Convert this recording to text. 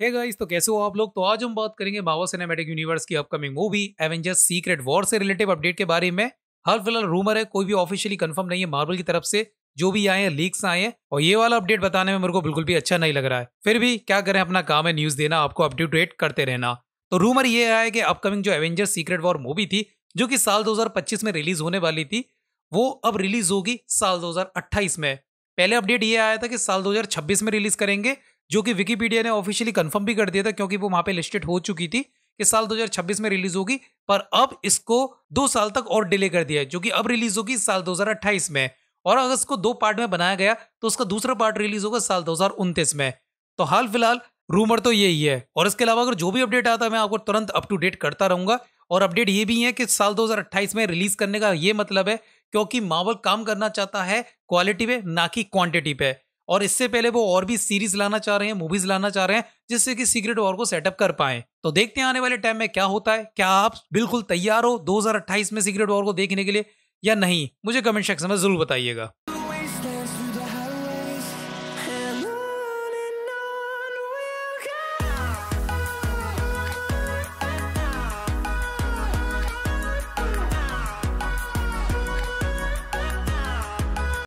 Hey guys, तो कैसे हो आप लोग। तो आज हम बात करेंगे मार्वल सिनेमैटिक यूनिवर्स की upcoming movie Avengers Secret War से रिलेटिव अपडेट के बारे में। हाल फिलहाल रूमर है, कोई भी ऑफिशियली कंफर्म नहीं है मार्वल की तरफ से। जो भी आए हैं लीक्स आए हैं, और ये वाला अपडेट बताने में मेरे को बिल्कुल भी अच्छा नहीं लग रहा है। फिर भी क्या करें, अपना काम है न्यूज देना, आपको अपडेट करते रहना। तो रूमर ये आया है कि अपकमिंग जो एवेंजर्स सीक्रेट वॉर मूवी थी, जो कि साल 2025 में रिलीज होने वाली थी, वो अब रिलीज होगी साल 2028 में। पहले अपडेट ये आया था कि साल 2026 में रिलीज करेंगे, जो कि विकिपीडिया ने ऑफिशियली कंफर्म भी कर दिया था, क्योंकि वो वहां पे लिस्टेड हो चुकी थी कि साल 2026 में रिलीज होगी। पर अब इसको 2 साल तक और डिले कर दिया है, जो कि अब रिलीज होगी साल 2028 में। और अगर इसको 2 पार्ट में बनाया गया तो उसका दूसरा पार्ट रिलीज होगा साल 2029 में। तो हाल फिलहाल रूमर तो यही है, और इसके अलावा अगर जो भी अपडेट आता है मैं आपको तुरंत अप टू डेट करता रहूंगा। और अपडेट ये भी है कि साल 2028 में रिलीज करने का ये मतलब है क्योंकि मार्वल काम करना चाहता है क्वालिटी पे, ना कि क्वांटिटी पे। और इससे पहले वो और भी सीरीज लाना चाह रहे हैं, मूवीज लाना चाह रहे हैं, जिससे कि सीक्रेट वॉर को सेटअप कर पाए। तो देखते हैं आने वाले टाइम में क्या होता है। क्या आप बिल्कुल तैयार हो 2028 में सीक्रेट वॉर को देखने के लिए या नहीं? मुझे कमेंट सेक्शन में जरूर बताइएगा।